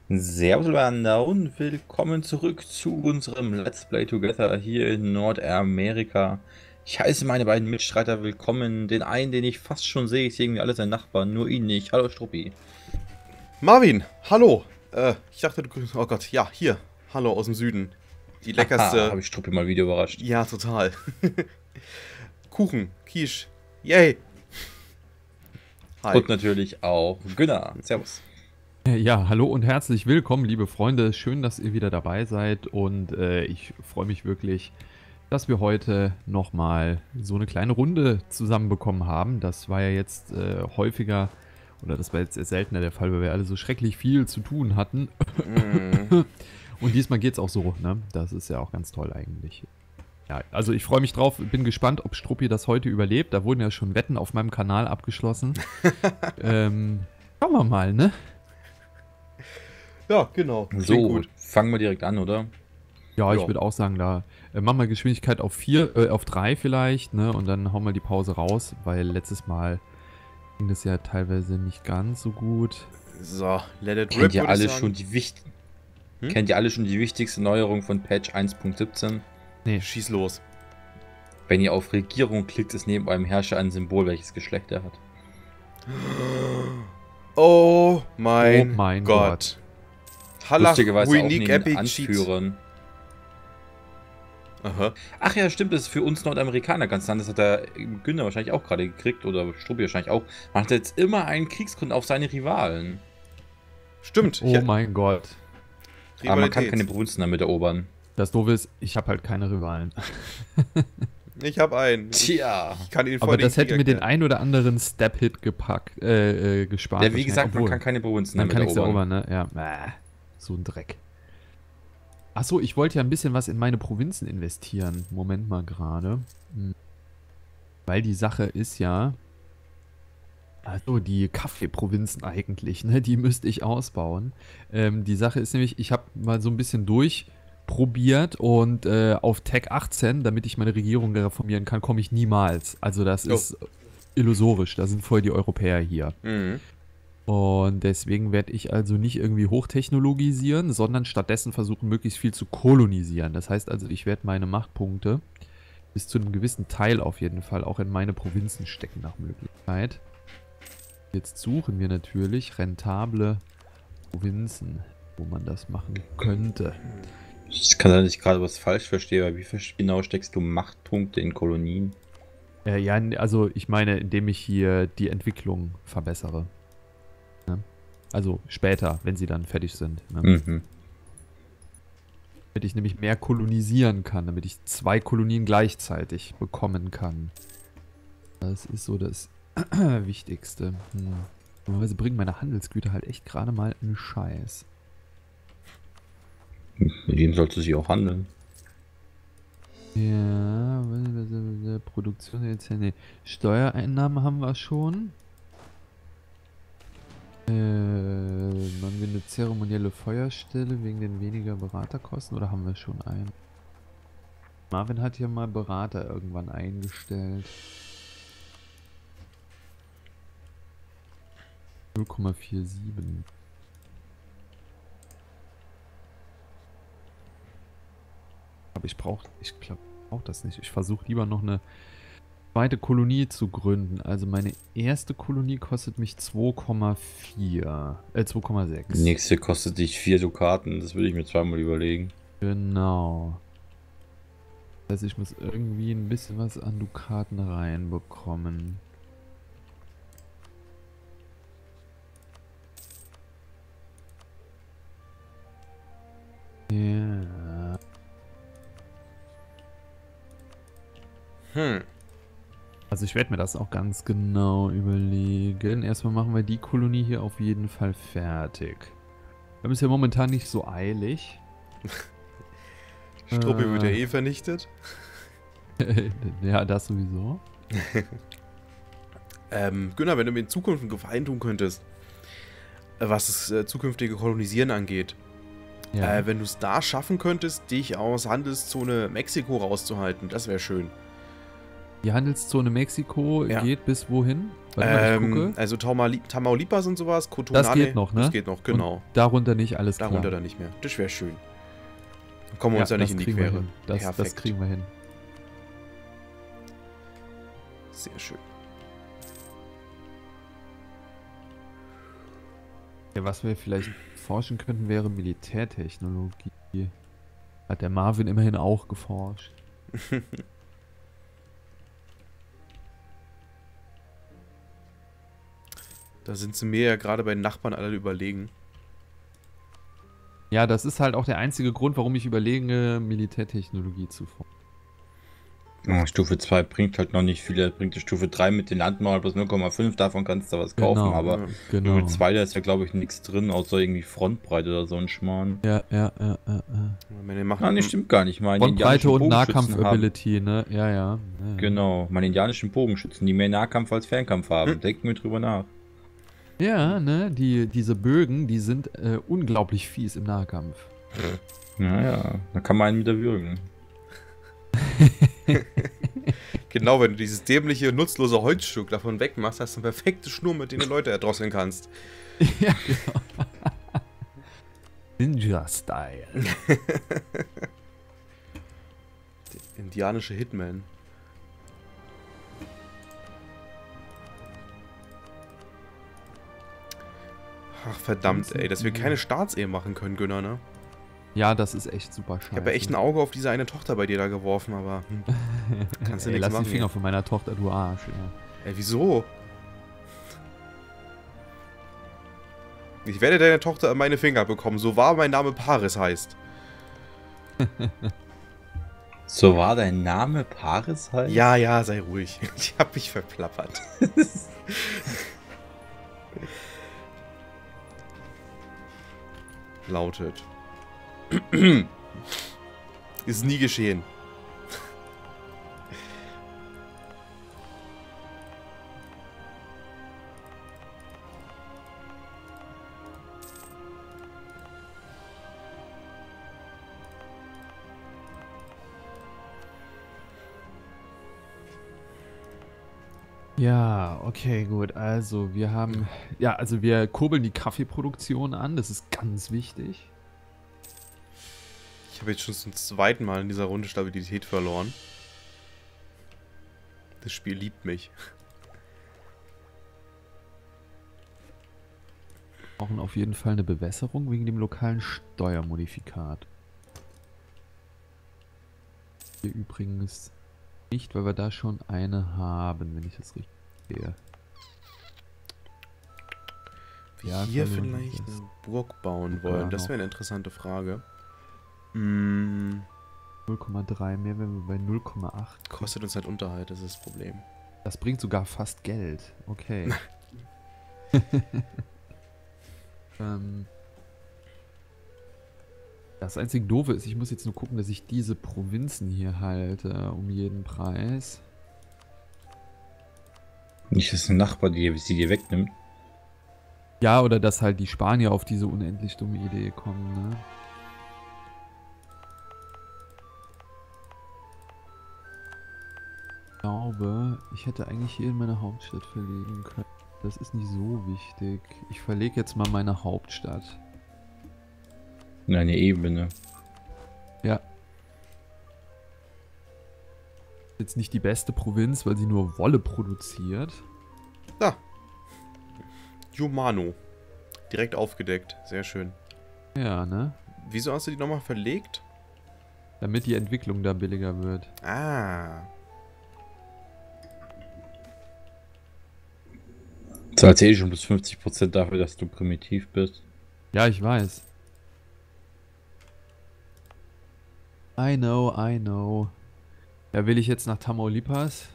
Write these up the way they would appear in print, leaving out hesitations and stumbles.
Servus miteinander und willkommen zurück zu unserem Let's Play Together hier in Nordamerika. Ich heiße meine beiden Mitstreiter willkommen. Den einen, den ich fast schon sehe, ich sehe irgendwie alle seine Nachbarn, nur ihn nicht. Hallo Struppi. Marvin, hallo. Ich dachte, du grüßt. Oh Gott, ja, hier. Hallo aus dem Süden. Die Haha, leckerste. habe ich Struppi mal wieder überrascht. Ja, total. Kuchen, Quiche. Yay. Hi. Und natürlich auch Günnar. Servus. Ja, hallo und herzlich willkommen, liebe Freunde. Schön, dass ihr wieder dabei seid und ich freue mich wirklich, dass wir heute nochmal so eine kleine Runde zusammenbekommen haben. Das war ja jetzt häufiger, oder das war jetzt seltener der Fall, weil wir alle so schrecklich viel zu tun hatten. Und diesmal geht es auch so, ne? Das ist ja auch ganz toll eigentlich. Ja, also ich freue mich drauf, bin gespannt, ob Struppi das heute überlebt. Da wurden ja schon Wetten auf meinem Kanal abgeschlossen. Schauen wir mal, ne? Ja, genau. Klingt So, gut. fangen wir direkt an, oder? Ja, ich Ja. würde auch sagen, da machen wir Geschwindigkeit auf 3 vielleicht, ne? Und dann hauen wir die Pause raus, weil letztes Mal ging das ja teilweise nicht ganz so gut. So, let it Kennt rip, ihr würde ich alle sagen. schon die wichtigsten? Hm? Kennt ihr alle schon die wichtigste Neuerung von Patch 1.17? Nee, Schieß los. Wenn ihr auf Regierung klickt, ist neben eurem Herrscher ein Symbol, welches Geschlecht er hat. Oh mein, Oh mein Gott. Hallach, Lustigerweise auch Unique neben den Epic Cheats. Anführern. Aha. Ach ja, stimmt, das ist für uns Nordamerikaner ganz anders. Das hat der Günther wahrscheinlich auch gerade gekriegt oder Struppi wahrscheinlich auch. Man hat jetzt immer einen Kriegsgrund auf seine Rivalen. Stimmt. oh mein Gott. Aber man kann Rivalität. keine Provinzen damit erobern. Das Doofe ist, ich habe halt keine Rivalen. Ich habe einen. Tja. Ich kann ihn vor Aber den das hätte Krieg mir den erklären. ein oder anderen Step-Hit gespart. Ja, wie wahrscheinlich, gesagt, man obwohl, kann keine Provinzen dann damit kann ich erobern. erobern, ne? Ja, so ein Dreck. Achso, ich wollte ja ein bisschen was in meine Provinzen investieren. Moment mal gerade. Weil die Sache ist ja, also die Kaffeeprovinzen eigentlich, ne, die müsste ich ausbauen. Die Sache ist nämlich, ich habe mal so ein bisschen durchprobiert und auf Tech 18, damit ich meine Regierung reformieren kann, komme ich niemals. Also das ist illusorisch, da sind voll die Europäer hier. Mhm. Und deswegen werde ich also nicht irgendwie hochtechnologisieren, sondern stattdessen versuchen, möglichst viel zu kolonisieren. Das heißt also, ich werde meine Machtpunkte bis zu einem gewissen Teil auf jeden Fall auch in meine Provinzen stecken nach Möglichkeit. Jetzt suchen wir natürlich rentable Provinzen, wo man das machen könnte. Ich kann sein, dass ich gerade was falsch verstehe, aber wie genau steckst du Machtpunkte in Kolonien? Ja, also ich meine, indem ich hier die Entwicklung verbessere. Ne? Also später, wenn sie dann fertig sind. Ne? Mhm. Damit ich nämlich mehr kolonisieren kann, damit ich 2 Kolonien gleichzeitig bekommen kann. Das ist so das Wichtigste. Normalerweise bringen meine Handelsgüter halt echt gerade mal einen Scheiß. Mit wem sollst du sie auch handeln? Ja, Produktion jetzt, nee. Steuereinnahmen haben wir schon. Machen wir eine zeremonielle Feuerstelle wegen den weniger Beraterkosten oder haben wir schon einen? Marvin hat ja mal Berater irgendwann eingestellt. 0,47. Aber ich glaube, ich brauche das nicht. Ich versuche lieber noch eine zweite Kolonie zu gründen. Also meine erste Kolonie kostet mich 2,6. Die nächste kostet dich 4 Dukaten, das würde ich mir zweimal überlegen. Genau. Das heißt, ich muss irgendwie ein bisschen was an Dukaten reinbekommen. Ja. Also ich werde mir das auch ganz genau überlegen. Erstmal machen wir die Kolonie hier auf jeden Fall fertig. Wir haben es ja momentan nicht so eilig. Struppi wird ja eh vernichtet. Ja, das sowieso. Gunnar, wenn du mir in Zukunft einen Gefallen tun könntest, was das zukünftige Kolonisieren angeht, Ja. wenn du es da schaffen könntest, dich aus Handelszone Mexiko rauszuhalten, das wäre schön. Die Handelszone Mexiko Ja. geht bis wohin? Warte mal, ich gucke. Also Tamaulipas und sowas, Cotonale. Das geht noch, ne? Das geht noch, genau. Und darunter nicht, alles klar. Darunter dann nicht mehr. Das wäre schön. Dann kommen wir uns ja nicht das in die kriegen wir Quere. hin. Das kriegen wir hin. Sehr schön. Ja, was wir vielleicht forschen könnten, wäre Militärtechnologie. Hat der Marvin immerhin auch geforscht. Da sind sie mir ja gerade bei den Nachbarn alle überlegen. Ja, das ist halt auch der einzige Grund, warum ich überlege, Militärtechnologie zu forschen. Ja, Stufe 2 bringt halt noch nicht viel. Er bringt die Stufe 3 mit den Landmauern plus 0,5. Davon kannst du was kaufen. Genau, Aber ja, Genau. Stufe 2, da ist ja, glaube ich, nichts drin, außer irgendwie Frontbreite oder so ein Schmarrn. Ja. Wenn ihr macht, Ah, nee, stimmt gar nicht. Meine Frontbreite indianischen und Bogenschützen haben- Nahkampf-Ability, ne? Ja. Genau, meine indianischen Bogenschützen, die mehr Nahkampf als Fernkampf haben. Denken wir drüber nach. Ja, ne? Diese Bögen, die sind unglaublich fies im Nahkampf. Naja, da kann man einen wieder würgen. Genau, wenn du dieses dämliche, nutzlose Holzstück davon wegmachst, hast du eine perfekte Schnur, mit der du Leute erdrosseln kannst. Ja, genau. Ninja-Style. Der indianische Hitman. Ach verdammt, ey, dass wir keine Staatsehe machen können, Günner, ne? Ja, das ist echt super scheiße. Ich habe ja echt ein Auge auf diese eine Tochter bei dir da geworfen, aber kannst du Ey, nichts lass machen. die Finger hier. von meiner Tochter, du Arsch. Ja. Ey, wieso? Ich werde deine Tochter an meine Finger bekommen, so wahr mein Name Paris heißt. So war dein Name Paris halt? Ja, sei ruhig. Ich hab mich verplappert. Lautet. Ist nie geschehen. Ja, okay, gut. Also wir haben, ja, also wir kurbeln die Kaffeeproduktion an. Das ist ganz wichtig. Ich habe jetzt schon zum zweiten Mal in dieser Runde Stabilität verloren. Das Spiel liebt mich. Wir brauchen auf jeden Fall eine Bewässerung wegen dem lokalen Steuermodifikat. Hier übrigens nicht, weil wir da schon eine haben, wenn ich das richtig sehe. Wir Ja, hier kann man vielleicht das- eine Burg bauen Ja, wollen, das noch. wäre eine interessante Frage. Hm, 0,3 mehr, wenn wir bei 0,8. kostet uns halt Unterhalt, das ist das Problem. Das bringt sogar fast Geld. Okay. Das einzige Doofe ist, ich muss jetzt nur gucken, dass ich diese Provinzen hier halte, um jeden Preis. Nicht, dass ein Nachbar sie dir wegnimmt. Ja, oder dass halt die Spanier auf diese unendlich dumme Idee kommen, ne? Ich glaube, ich hätte eigentlich hier in meine Hauptstadt verlegen können. Das ist nicht so wichtig. Ich verlege jetzt mal meine Hauptstadt. In eine Ebene. Ja. Jetzt nicht die beste Provinz, weil sie nur Wolle produziert. Da. Jumano. Direkt aufgedeckt. Sehr schön. Ja, ne? Wieso hast du die nochmal verlegt? Damit die Entwicklung da billiger wird. Ah. Zahlst eh schon bis 50% dafür, dass du primitiv bist. Ja, ich weiß. I know. Ja, will ich jetzt nach Tamaulipas?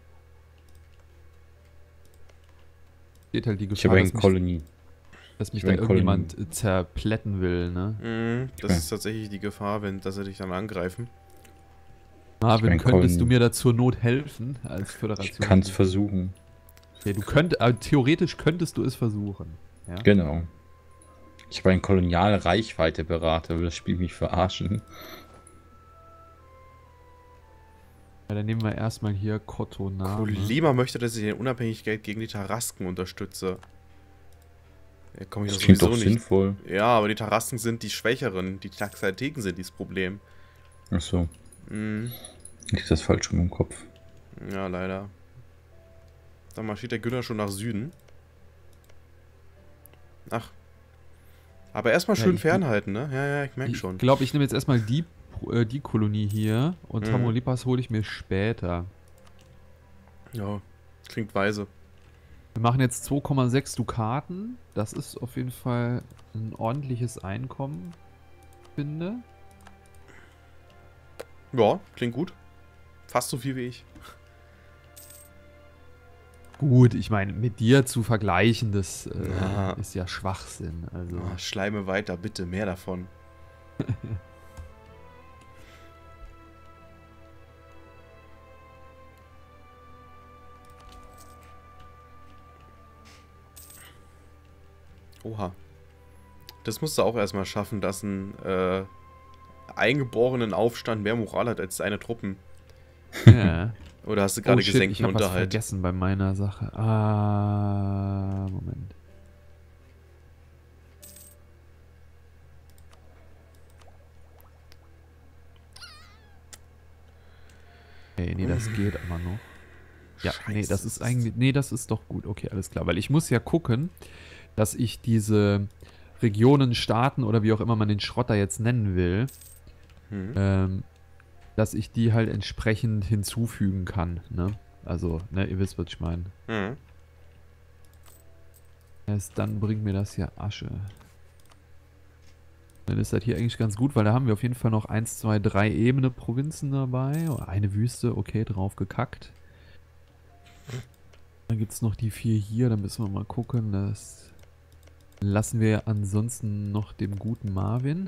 Steht halt die Ich habe Gefahr, eine dass Kolonie. mich ich da hab eine irgendjemand zerplätten will, ne? Das Okay. ist tatsächlich die Gefahr, dass sie dich dann angreifen. Marvin, mein könntest du Kolonie. mir da zur Not helfen als Ich Föderation? kann es versuchen. Okay, theoretisch könntest du es versuchen. Ja? Genau. Ich habe einen Kolonialreichweite-Berater, will das Spiel mich verarschen. Ja, dann nehmen wir erstmal hier Kotoname. Colima möchte, dass ich die Unabhängigkeit gegen die Tarasken unterstütze. Ja, komm ich Das doch klingt sowieso doch nicht. sinnvoll. Ja, aber die Tarasken sind die Schwächeren. Die Taxalteken sind das Problem. Achso, Mhm. liegt das falsch rum im Kopf. Ja, leider. Dann marschiert der Günner schon nach Süden. Ach. Aber erstmal Ja, schön ich- fernhalten, ne? Ja, ja, ich merke Ich schon. glaube, ich nehme jetzt erstmal die Kolonie hier und Tamaulipas hole ich mir später. Ja, klingt weise. Wir machen jetzt 2,6 Dukaten. Das ist auf jeden Fall ein ordentliches Einkommen, finde. Ja, klingt gut. Fast so viel wie ich. Gut, ich meine, mit dir zu vergleichen, das Ja. ist ja Schwachsinn. Also, Ah, Schleime weiter, bitte, mehr davon. Oha. Das musst du auch erstmal schaffen, dass ein eingeborenen Aufstand mehr Moral hat als seine Truppen. ja. Oder hast du gerade Oh shit, gesenkten ich habe was Unterhalt? vergessen bei meiner Sache. Ah, Moment. Okay, nee, das geht aber noch. Ja, nee, Scheiße, das ist eigentlich, nee, das ist doch gut. Okay, alles klar, weil ich muss ja gucken, dass ich diese Regionen, Staaten oder wie auch immer man den Schrotter jetzt nennen will, Hm. dass ich die halt entsprechend hinzufügen kann, ne? Also, ne, ihr wisst, was ich meine. Hm. Erst dann bringt mir das ja Asche. Dann ist das hier eigentlich ganz gut, weil da haben wir auf jeden Fall noch 1, 2, 3 Ebene Provinzen dabei. Oder eine Wüste, okay, drauf gekackt. Dann gibt es noch die 4 hier, da müssen wir mal gucken. Das lassen wir ansonsten noch dem guten Marvin.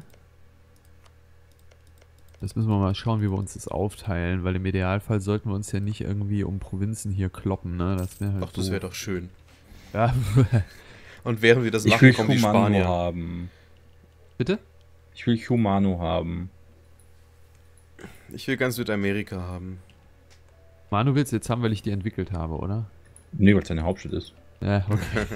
Das müssen wir mal schauen, wie wir uns das aufteilen, weil im Idealfall sollten wir uns ja nicht irgendwie um Provinzen hier kloppen, ne? Das wäre halt Ach, das doof. wäre doch schön. Ja, Und während wir das Ich machen, will kommen die Humano Spanier. haben. bitte? Ich will Humano haben. Ich will ganz Südamerika haben. Manu willst du jetzt haben, weil ich die entwickelt habe, oder? Nee, weil es seine Hauptstadt ist. Ja, okay.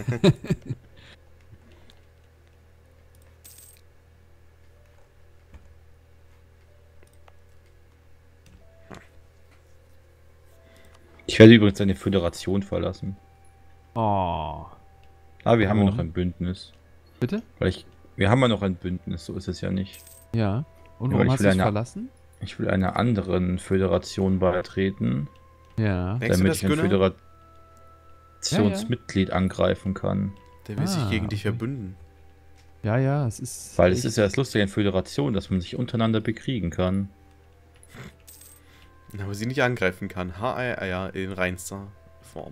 Ich werde übrigens seine Föderation verlassen. Oh. Aber wir haben ja Warum? noch ein Bündnis. Bitte? Wir haben ja noch ein Bündnis, so ist es ja nicht. Ja. Und Ja, warum weil ich hast will du es eine- verlassen? Ich will einer anderen Föderation beitreten, Ja. Denkst du, damit das ich ein Günner? Föderationsmitglied angreifen kann. Der will sich gegen dich okay. verbünden. Ja, ja, es ist. Weil es echt- ist ja das Lustige an Föderation, dass man sich untereinander bekriegen kann. Aber sie nicht angreifen kann. Ja, in reinster Form.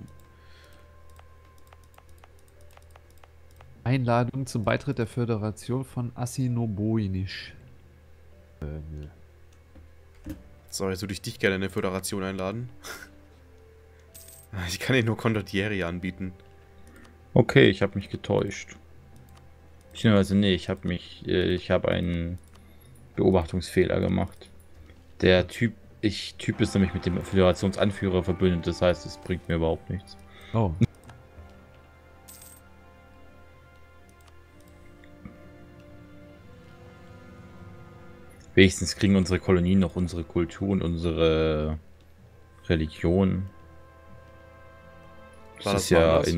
Einladung zum Beitritt der Föderation von Assinoboinisch. Nö. So, jetzt würde ich dich gerne in eine Föderation einladen. Ich kann dir nur Condottieri anbieten. Okay, ich habe mich getäuscht. Beziehungsweise, nee, ich habe einen Beobachtungsfehler gemacht. Der Typ ist nämlich mit dem Föderationsanführer verbündet, das heißt, es bringt mir überhaupt nichts. Oh. Wenigstens kriegen unsere Kolonien noch unsere Kultur und unsere Religion. War Das das ist ja woanders?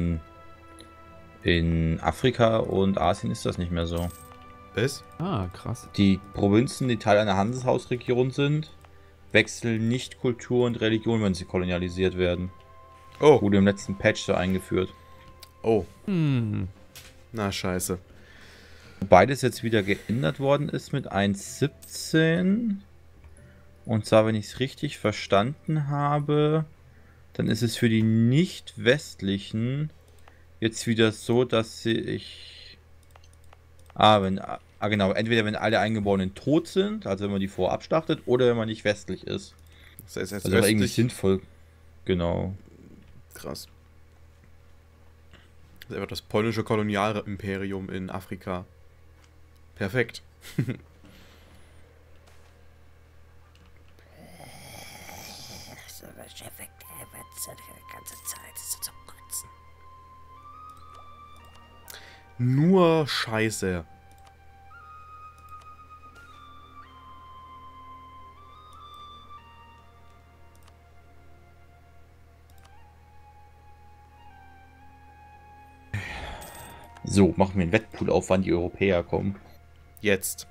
in Afrika und Asien ist das nicht mehr so. Was? Ah, krass. Die Provinzen, die Teil einer Handelshausregion sind, wechseln nicht Kultur und Religion, wenn sie kolonialisiert werden. Oh, Wurde im letzten Patch so eingeführt. oh. Hm. Na, scheiße. Beides jetzt wieder geändert worden ist mit 1.17. Und zwar, wenn ich es richtig verstanden habe, dann ist es für die nicht-westlichen jetzt wieder so, dass genau, entweder wenn alle Eingeborenen tot sind, also wenn man die vorher abschlachtet, oder wenn man nicht westlich ist. Das heißt, erst Also irgendwie östlich. sinnvoll. Genau. Krass. Das ist einfach das polnische Kolonialimperium in Afrika. Perfekt. Chef, der wird die ganze Zeit. Das ist zum Kotzen. Nur Scheiße. So, machen wir einen Wettpool auf, wann die Europäer kommen. Jetzt.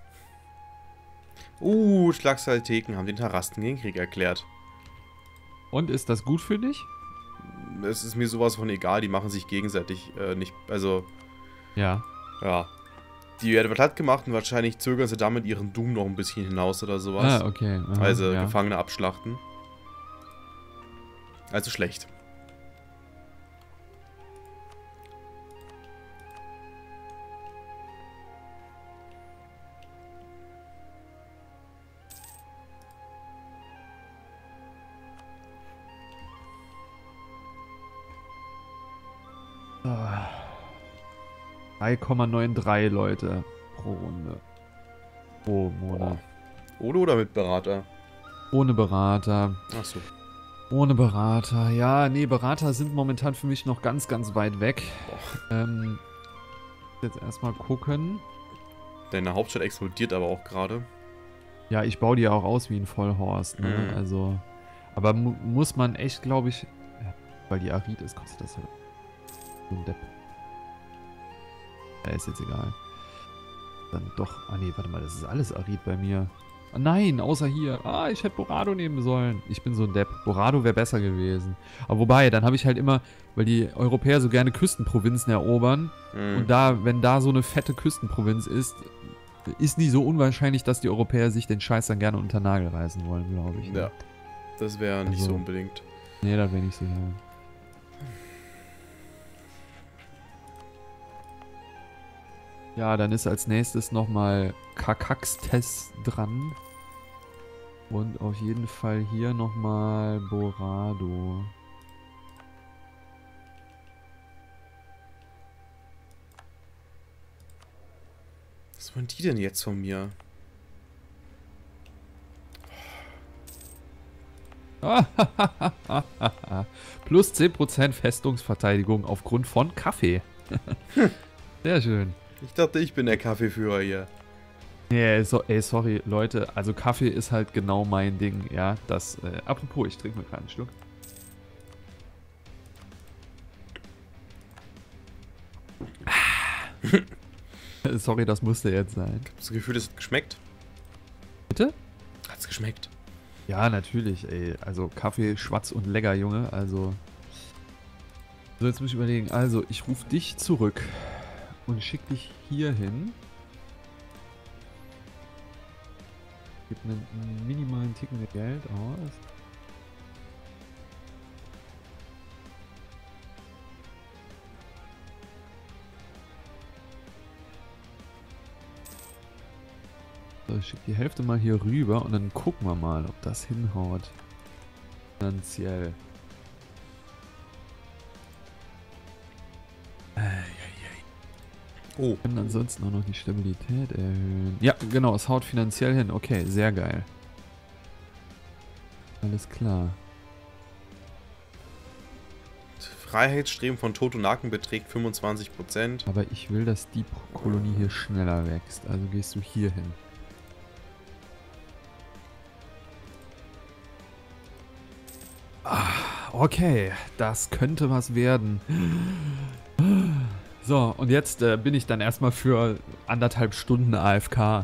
Schlagsalteken haben den Tarasten den Krieg erklärt. Und ist das gut für dich? Es ist mir sowas von egal, die machen sich gegenseitig nicht, also, Ja. ja. Die werden platt gemacht und wahrscheinlich zögern sie damit ihren Doom noch ein bisschen hinaus oder sowas. Ah, okay. Aha, Also ja. Gefangene abschlachten. Also schlecht. Ah. 3,93 Leute pro Runde. Pro Monat. Oder mit Berater? Ohne Berater. Achso. Ohne Berater. Ja, nee, Berater sind momentan für mich noch ganz, ganz weit weg. Jetzt erstmal gucken. Deine Hauptstadt explodiert aber auch gerade. Ja, ich baue die ja auch aus wie ein Vollhorst, ne? Mhm. Also. Aber muss man echt, glaube ich. Ja, weil die Arid ist, kostet das ja. So ein Depp. Ja, ist jetzt egal. Dann doch. Ah, nee, warte mal, das ist alles Arid bei mir. Ah, nein, außer hier. Ah, ich hätte Borado nehmen sollen. Ich bin so ein Depp. Borado wäre besser gewesen. Aber wobei, dann habe ich halt immer, weil die Europäer so gerne Küstenprovinzen erobern. Und da, wenn da so eine fette Küstenprovinz ist nie so unwahrscheinlich, dass die Europäer sich den Scheiß dann gerne unter den Nagel reißen wollen, glaube ich. Ne? Ja. Das wäre nicht Also- so unbedingt. Nee, da bin ich sicher. Ja, dann ist als nächstes nochmal Kakaxtes dran. Und auf jeden Fall hier nochmal Borado. Was wollen die denn jetzt von mir? Plus 10% Festungsverteidigung aufgrund von Kaffee. Sehr schön. Ich dachte, ich bin der Kaffeeführer hier. Nee, sorry, Leute. Also Kaffee ist halt genau mein Ding, ja. Das, apropos, ich trinke mir gerade einen Schluck. Sorry, das musste jetzt sein. Hast du das Gefühl, es hat geschmeckt? Bitte? Hat's geschmeckt? Ja, natürlich, ey. Also Kaffee, schwarz und lecker, Junge. Also. So, jetzt muss ich überlegen. Also, ich rufe dich zurück und schick dich hier hin. Gib einen minimalen Ticken mit Geld aus. So, ich schick die Hälfte mal hier rüber und dann gucken wir mal, ob das hinhaut. Finanziell. Oh. Wir können ansonsten auch noch die Stabilität erhöhen. Ja, genau, es haut finanziell hin. Okay, sehr geil. Alles klar. Freiheitsstreben von Totonaken beträgt 25%. Aber ich will, dass die Kolonie hier schneller wächst. Also gehst du hier hin. Ah, okay, das könnte was werden. So, und jetzt bin ich dann erstmal für 1,5 Stunden AFK.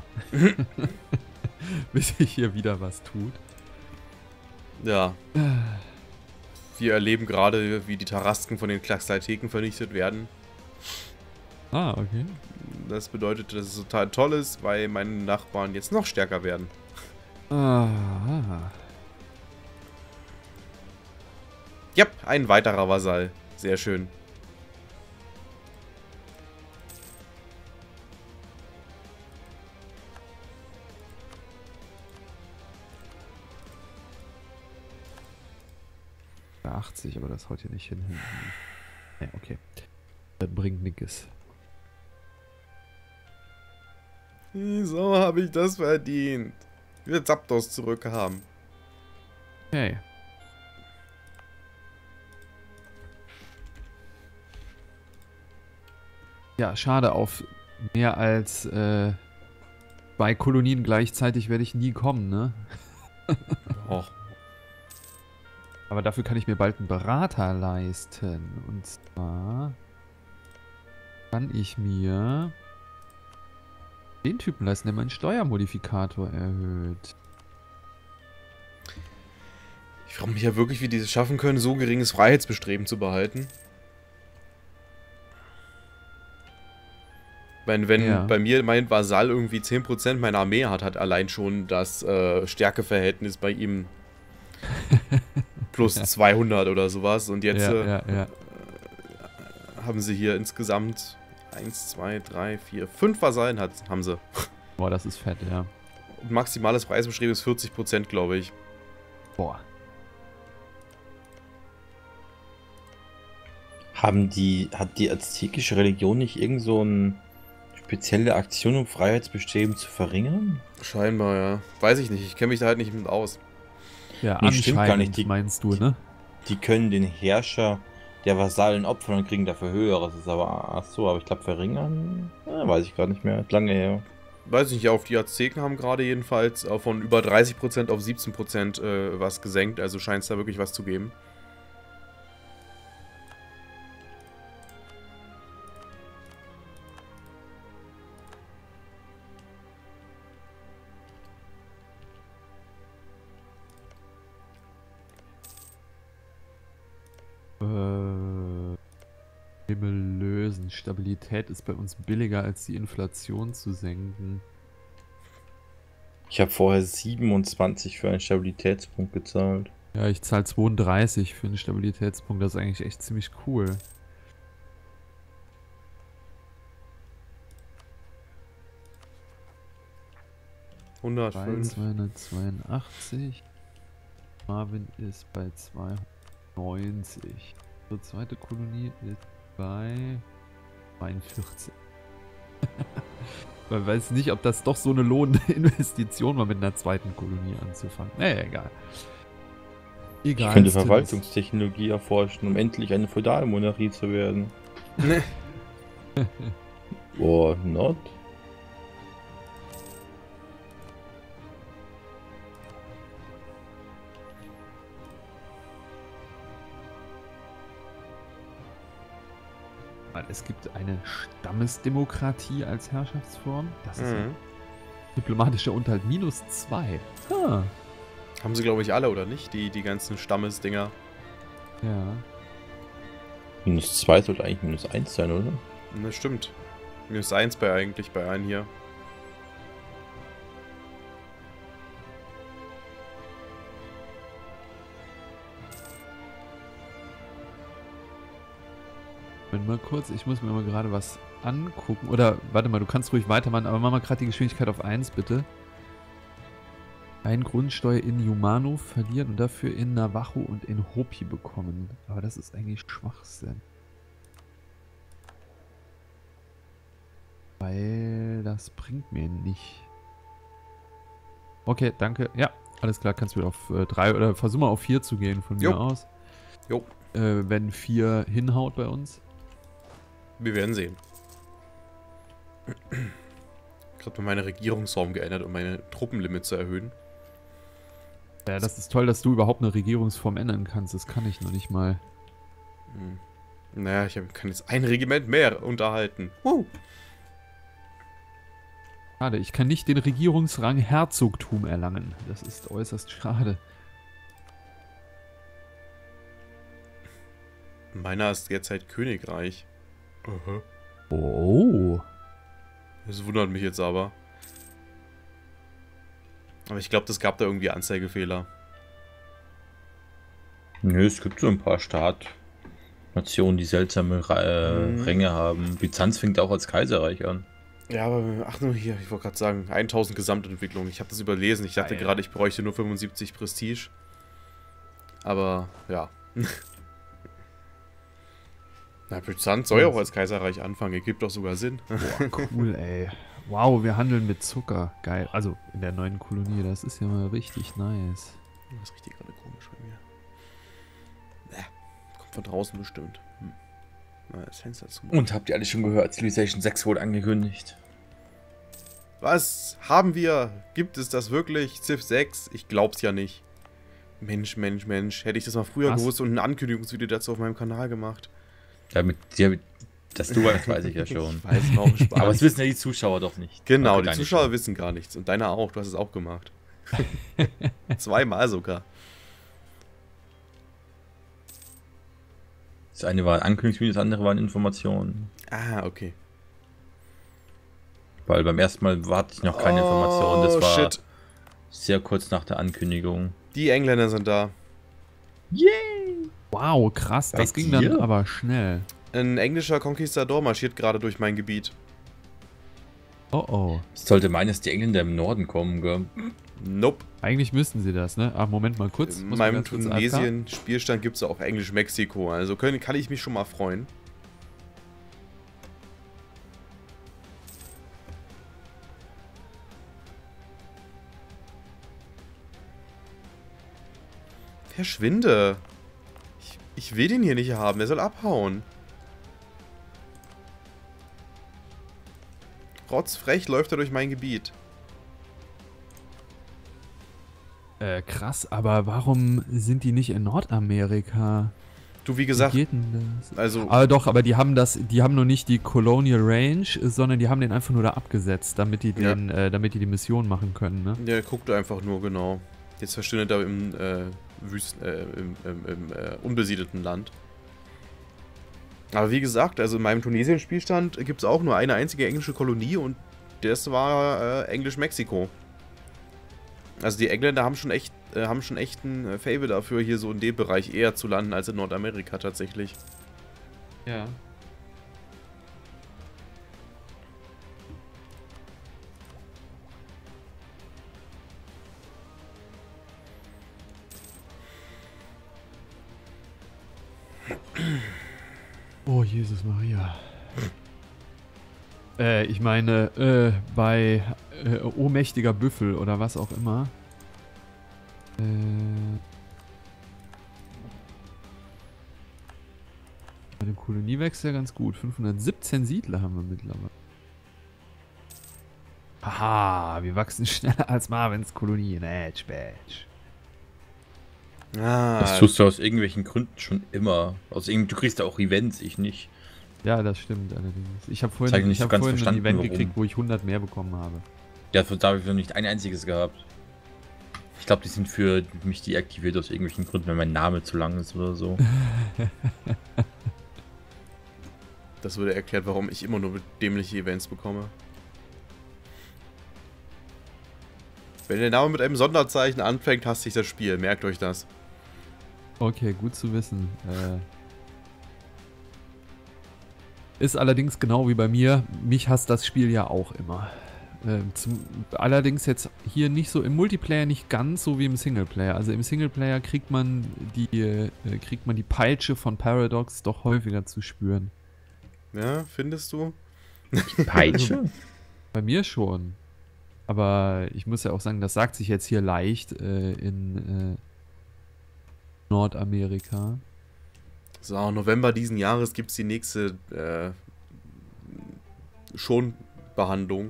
Bis sich hier wieder was tut. Ja. Wir erleben gerade, wie die Tarasken von den Klaxalteken vernichtet werden. Ah, okay. Das bedeutet, dass es total toll ist, weil meine Nachbarn jetzt noch stärker werden. Ah. Ja, ein weiterer Vasall. Sehr schön. Ja, 80, aber das haut hier nicht hin. Ja, okay. Das bringt nix. Wieso habe ich das verdient? Ich will Zapdos zurückhaben. Okay. Ja, schade, auf mehr als 2 Kolonien gleichzeitig werde ich nie kommen, ne? Och. Aber dafür kann ich mir bald einen Berater leisten. Und zwar kann ich mir den Typen leisten, der meinen Steuermodifikator erhöht. Ich frage mich ja wirklich, wie die es schaffen können, so geringes Freiheitsbestreben zu behalten. Ich meine, wenn bei mir mein Vasall irgendwie 10% meiner Armee hat allein schon das Stärkeverhältnis bei ihm plus 200 oder sowas. Und jetzt haben sie hier insgesamt 1, 2, 3, 4, 5 Vasallen haben sie. Boah, das ist fett, ja. Und maximales Freiheitsbestreben ist 40%, glaube ich. Boah. Hat die aztekische Religion nicht irgend so eine spezielle Aktion, um Freiheitsbestreben zu verringern? Scheinbar, ja. Weiß ich nicht. Ich kenne mich da halt nicht mit aus. Ja, Nee, stimmt gar anscheinend nicht. meinst du, ne? Die können den Herrscher der Vasallen opfern und kriegen dafür höheres. Das ist aber, ach so, aber ich glaube verringern, weiß ich gerade nicht mehr. Lange her. Weiß ich nicht, auf die Azteken haben gerade jedenfalls von über 30% auf 17% was gesenkt. Also scheint es da wirklich was zu geben. Himmel lösen. Stabilität ist bei uns billiger als die Inflation zu senken. Ich habe vorher 27 für einen Stabilitätspunkt gezahlt. Ja, ich zahle 32 für einen Stabilitätspunkt. Das ist eigentlich echt ziemlich cool. Bei 105. 282. Marvin ist bei 290. Die zweite Kolonie ist bei 42. Man weiß nicht, ob das doch so eine lohnende Investition war, mit einer zweiten Kolonie anzufangen. Naja, egal. Ich könnte Verwaltungstechnologie erforschen, um endlich eine Feudalmonarchie zu werden. Or not? Weil es gibt eine Stammesdemokratie als Herrschaftsform. Das ist ja diplomatischer Unterhalt -2. Haben sie, glaube ich, alle, oder nicht? Die ganzen Stammesdinger. Ja. -2 sollte eigentlich -1 sein, oder? Das stimmt. -1 bei allen hier. Moment mal kurz, ich muss mir mal gerade was angucken. Oder, warte mal, du kannst ruhig weitermachen, aber mach mal gerade die Geschwindigkeit auf 1, bitte. Ein Grundsteuer in Yumano verlieren und dafür in Navajo und in Hopi bekommen. Aber das ist eigentlich Schwachsinn. Weil das bringt mir nicht. Okay, danke. Ja, alles klar, kannst du wieder auf 3 oder versuch mal auf 4 zu gehen von mir aus. Jo. Wenn 4 hinhaut bei uns. Wir werden sehen. Ich habe meine Regierungsform geändert, um meine Truppenlimit zu erhöhen. Ja, das ist toll, dass du überhaupt eine Regierungsform ändern kannst. Das kann ich noch nicht mal. Naja, kann jetzt ein Regiment mehr unterhalten. Schade, ich kann nicht den Regierungsrang Herzogtum erlangen. Das ist äußerst schade. Meiner ist derzeit Königreich. Oh. Das wundert mich jetzt aber. Aber ich glaube, das gab da irgendwie Anzeigefehler. Nö, es gibt so ein paar Nationen, die seltsame Ränge haben. Byzanz fängt auch als Kaiserreich an. Ja, aber ach nur hier, ich wollte gerade sagen, 1000 Gesamtentwicklung. Ich habe das überlesen. Ich dachte gerade, ich bräuchte nur 75 Prestige. Aber, ja. Na, Byzanz soll ja auch als Kaiserreich anfangen. Ergibt doch sogar Sinn. Boah, cool, ey. Wow, wir handeln mit Zucker. Geil. Also, in der neuen Kolonie. Das ist ja mal richtig nice. Was riecht hier gerade komisch bei mir? Kommt von draußen bestimmt. Mal das Fenster zu. Und habt ihr alle schon gehört, Civilization 6 wurde angekündigt. Was haben wir? Gibt es das wirklich? Civ 6? Ich glaub's ja nicht. Mensch. Hätte ich das mal früher gewusst und ein Ankündigungsvideo dazu auf meinem Kanal gemacht. Dass du weißt, weiß ich ja schon. Ich weiß, warum Spaß. Aber es wissen ja die Zuschauer doch nicht. Genau, Okay, die gar nicht Zuschauer schon. wissen gar nichts. Und deiner auch, du hast es auch gemacht. Zweimal sogar. Das eine war ein Ankündigungsvideo, das andere waren Informationen. Ah, okay. Weil beim ersten Mal hatte ich noch keine Informationen. Das war shit. sehr kurz nach der Ankündigung. Die Engländer sind da. Yay! Wow, krass. Bei Das ging dir? dann aber schnell. Ein englischer Conquistador marschiert gerade durch mein Gebiet. Oh oh. Es sollte meinen, dass die Engländer im Norden kommen, gell? Nope. Eigentlich müssten sie das, ne? Ah, Moment mal kurz. In Muss man meinem ganz kurz AFK? Tunesien-Spielstand gibt es auch Englisch-Mexiko. Also kann ich mich schon mal freuen. Verschwinde. Ich will den hier nicht haben. Der soll abhauen. Rotzfrech läuft er durch mein Gebiet. Krass, aber warum sind die nicht in Nordamerika? Du, wie Wie gesagt, geht denn das? also Aber doch, aber die haben nur nicht die Colonial Range, sondern die haben den einfach nur da abgesetzt, damit die damit die die Mission machen können, ne? der guckt einfach nur, genau. Jetzt verschwindet er im unbesiedelten Land. Aber wie gesagt, also in meinem Tunesien-Spielstand gibt es auch nur eine einzige englische Kolonie und das war Englisch-Mexiko. Also die Engländer haben schon echt ein Faible dafür, hier so in dem Bereich eher zu landen als in Nordamerika tatsächlich. Ja. Oh, Jesus Maria. Ich meine, bei O mächtiger Büffel oder was auch immer. Bei dem Koloniewechsel ganz gut. 517 Siedler haben wir mittlerweile. Haha, wir wachsen schneller als Marvins Kolonie. Batch. Das tust du aus irgendwelchen Gründen schon immer. Du kriegst ja auch Events, ich nicht. Ja, das stimmt allerdings. Ich habe Das vorhin, hab ich nicht so ganz ein verstanden, Event warum. gekriegt, wo ich 100 mehr bekommen habe. Ja, da habe ich noch nicht ein einziges gehabt. Ich glaube, die sind für mich deaktiviert aus irgendwelchen Gründen, wenn mein Name zu lang ist oder so. Das würde erklärt, warum ich immer nur dämliche Events bekomme. Wenn der Name mit einem Sonderzeichen anfängt, hasst sich das Spiel. Merkt euch das. Okay, gut zu wissen. Ist allerdings genau wie bei mir. Mich hasst das Spiel ja auch immer. Allerdings jetzt hier nicht so im Multiplayer nicht ganz so wie im Singleplayer. Also im Singleplayer kriegt man die Peitsche von Paradox doch häufiger zu spüren. Ja, findest du? Peitsche? Bei mir schon. Aber ich muss ja auch sagen, das sagt sich jetzt hier leicht in Nordamerika. So, November diesen Jahres gibt es die nächste Schonbehandlung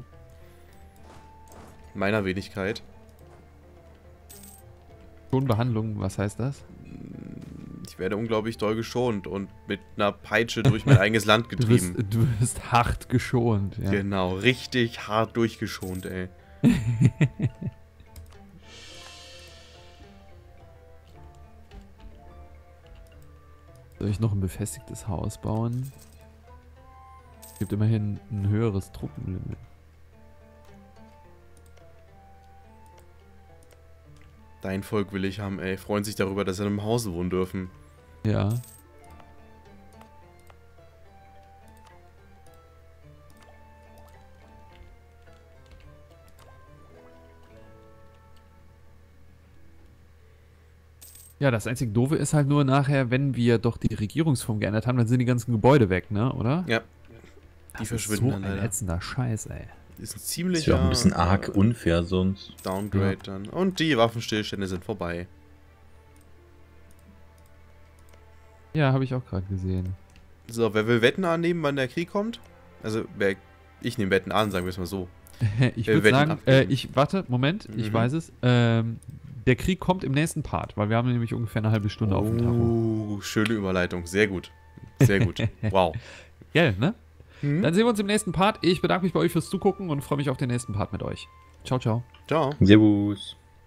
meiner Wenigkeit. Schonbehandlung, was heißt das? Ich werde unglaublich doll geschont und mit einer Peitsche durch mein eigenes Land getrieben. Du wirst hart geschont. Ja. Genau, richtig hart durchgeschont, ey. Soll ich noch ein befestigtes Haus bauen? Gibt immerhin ein höheres Truppenlimit. Dein Volk will ich haben, ey. Freuen sich darüber, dass sie in einem Haus wohnen dürfen. Ja. Ja, das einzige Doofe ist halt nur nachher, wenn wir doch die Regierungsform geändert haben, dann sind die ganzen Gebäude weg, ne? Oder? Ja. Das Die ist verschwinden so dann ein leider. ätzender Scheiß, ey. Ist ein Das ist ziemlicher ja auch ein bisschen arg unfair sonst. Downgrade dann. Und die Waffenstillstände sind vorbei. Ja, habe ich auch gerade gesehen. So, wer will Wetten annehmen, wann der Krieg kommt? Also, ich nehme Wetten an, sagen wir es mal so. Ich würde Wetten sagen, abgeben. warte, Moment, ich weiß es. Der Krieg kommt im nächsten Part, weil wir haben nämlich ungefähr eine halbe Stunde auf dem Tacho. Schöne Überleitung. Sehr gut. Sehr gut. Wow. Gell, ne? Mhm. Dann sehen wir uns im nächsten Part. Ich bedanke mich bei euch fürs Zugucken und freue mich auf den nächsten Part mit euch. Ciao, ciao. Ciao. Servus.